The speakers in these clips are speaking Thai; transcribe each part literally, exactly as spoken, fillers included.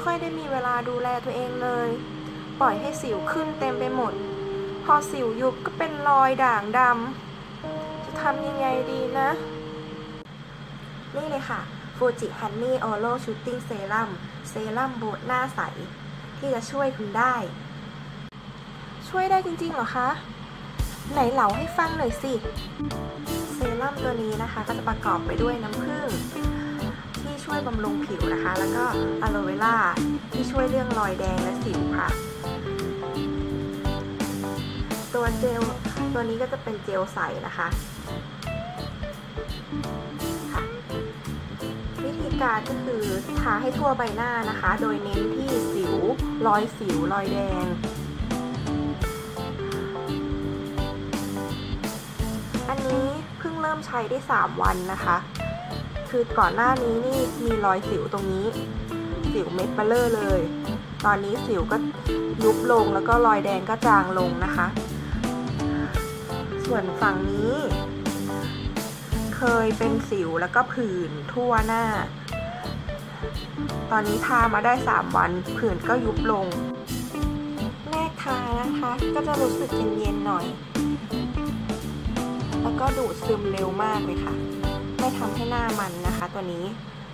ค่อยได้มีเวลาดูแลตัวเองเลยปล่อยให้สิวขึ้นเต็มไปหมดพอสิวยุบก็เป็นรอยด่างดำจะทำยังไงดีนะนี่เลยค่ะ Fuji Honey Oro Shooting Serum เซรั่มบูตหน้าใสที่จะช่วยคุณได้ช่วยได้จริงๆเหรอคะไหนเล่าให้ฟังหน่อยสิเซรั่มตัวนี้นะคะก็จะประกอบไปด้วยน้ำผึ้งที่ช่วยบำรุงผิวนะคะแล้วก็อะโลเวราที่ช่วยเรื่องรอยแดงและสิวค่ะตัวเจลตัวนี้ก็จะเป็นเจลใสนะคะค่ะวิธีการก็คือทาให้ทั่วใบหน้านะคะโดยเน้นที่สิวรอยสิวรอยแดงอันนี้เพิ่งเริ่มใช้ได้สามวันนะคะคือก่อนหน้านี้นี่มีรอยสิวตรงนี้สิวเม็ดเบลอเลยตอนนี้สิวก็ยุบลงแล้วก็รอยแดงก็จางลงนะคะส่วนฝั่งนี้เคยเป็นสิวแล้วก็ผื่นทั่วหน้าตอนนี้ทามาได้สามวันผื่นก็ยุบลงแรกทานะคะก็จะรู้สึกเย็นๆหน่อยแล้วก็ดูดซึมเร็วมากเลยค่ะไม่ทำให้หน้ามันนะคะตัวนี้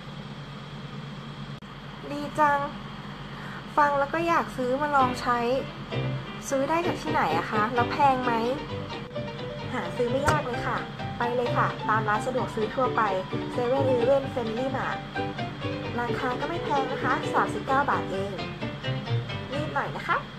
ดีจังฟังแล้วก็อยากซื้อมาลองใช้ซื้อได้จากที่ไหนอะคะแล้วแพงไหมหาซื้อไม่ยากเลยค่ะไปเลยค่ะตามร้านสะดวกซื้อทั่วไปเซเว่นอีเลฟเว่นเฟรนลี่มาร์ทราคาก็ไม่แพงนะคะสามสิบเก้าบาทเองรีบหน่อยนะคะ